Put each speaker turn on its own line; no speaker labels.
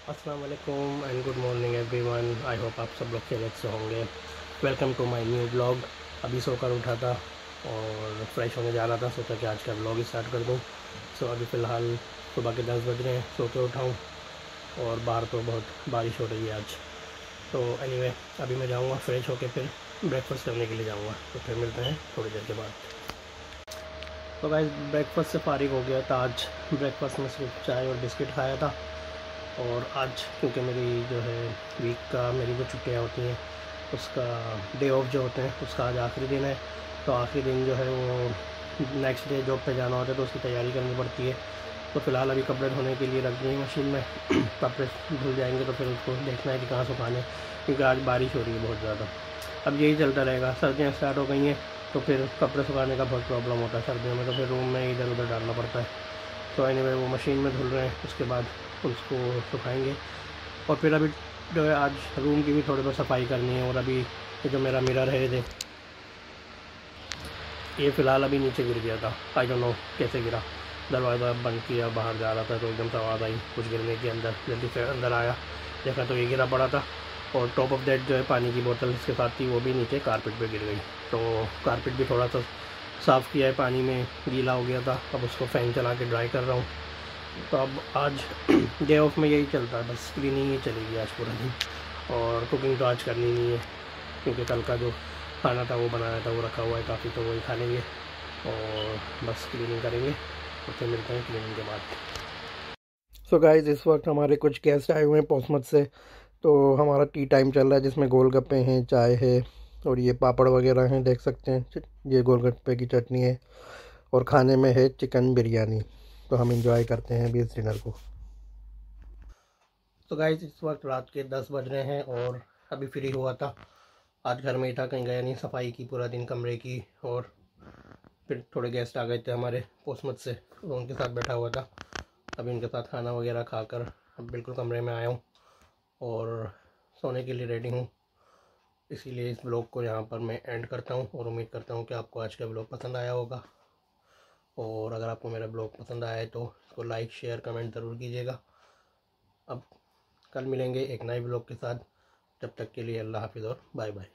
अस्सलाम वालेकुम and good morning everyone. I hope आप सब लोग खैरियत से होंगे। Welcome to my new blog. अभी सोकर उठा था और फ्रेश होने जा रहा था, सोचा कि आज का ब्लॉग स्टार्ट कर दूं। अभी फ़िलहाल सुबह के 10 बज रहे हैं, सो के उठा हूँ और बाहर तो बहुत बारिश हो रही है आज। तो एनीवे अभी मैं जाऊँगा फ्रेश होकर, फिर ब्रेकफास्ट करने के लिए जाऊँगा। तो फिर मिलते हैं थोड़ी देर के बाद। तो गाइस ब्रेकफास्ट से फारिग हो गया था। आज ब्रेकफास्ट में सिर्फ चाय और बिस्किट खाया था। और आज क्योंकि मेरी जो है वीक का मेरी जो छुट्टियाँ होती हैं उसका डे ऑफ जो होते हैं उसका आज आखिरी दिन है। तो आखिरी दिन जो है वो नेक्स्ट डे जॉब पे जाना होता है, तो उसकी तैयारी करनी पड़ती है। तो फ़िलहाल अभी कपड़े धोने के लिए रख दिए मशीन में। कपड़े धुल जाएंगे तो फिर उसको देखना है कि कहाँ सुखाने, क्योंकि आज बारिश हो रही है बहुत ज़्यादा। अब यही चलता रहेगा, सर्दियाँ स्टार्ट हो गई हैं तो फिर कपड़े सुखाने का बहुत प्रॉब्लम होता है सर्दियों में, तो फिर रूम में इधर उधर डालना पड़ता है। तो एनीवे वो मशीन में धुल रहे हैं, उसके बाद उसको सुखाएंगे। और फिर अभी जो है आज रूम की भी थोड़ी बहुत सफाई करनी है। और अभी ये जो मेरा मिरर है ये फ़िलहाल अभी नीचे गिर गया था। आई डोंट नो कैसे गिरा। दरवाज़ा बंद किया, बाहर जा रहा था तो एकदम से आवाज़ आई कुछ गिरने के। अंदर जल्दी से अंदर आया, देखा तो ये गिरा पड़ा था। और टॉप ऑफ दैट जो है पानी की बोतल इसके साथ थी, वो भी नीचे कारपेट पे गिर गई। तो कारपेट भी थोड़ा सा साफ़ किया है, पानी में गीला हो गया था। अब उसको फ़ैन चला के ड्राई कर रहा हूँ। तो अब आज डे ऑफ में यही चलता है, बस क्लीनिंग ही चलेगी आज पूरा दिन। और कुकिंग तो आज करनी नहीं है, क्योंकि कल का जो खाना था वो बनाया था, वो रखा हुआ है काफ़ी, तो वही खा लेंगे और बस क्लीनिंग करेंगे। तो फिर मिलते हैं क्लीनिंग के बाद। सो गाइस इस वक्त हमारे कुछ गेस्ट आए हुए हैं पोस्टमत से। तो हमारा टी टाइम चल रहा है, जिसमें गोलगप्पे हैं, चाय है और ये पापड़ वगैरह हैं, देख सकते हैं। ये गोलगप्पे की चटनी है और खाने में है चिकन बिरयानी। तो हम इंजॉय करते हैं अभी इस डिनर को। तो गाइस इस वक्त रात के 10 बज रहे हैं और अभी फ्री हुआ था। आज घर में ही था, कहीं गया नहीं। सफाई की पूरा दिन कमरे की, और फिर थोड़े गेस्ट आ गए थे हमारे पोस्टमत से, तो उनके साथ बैठा हुआ था। अभी उनके साथ खाना वगैरह खाकर अब बिल्कुल कमरे में आया हूँ और सोने के लिए रेडी हूँ। इसीलिए इस ब्लॉग को यहाँ पर मैं एंड करता हूँ और उम्मीद करता हूँ कि आपको आज का ब्लॉग पसंद आया होगा। और अगर आपको मेरा ब्लॉग पसंद आया है तो इसको लाइक शेयर कमेंट ज़रूर कीजिएगा। अब कल मिलेंगे एक नए ब्लॉग के साथ। जब तक के लिए अल्लाह हाफिज़ और बाय बाय।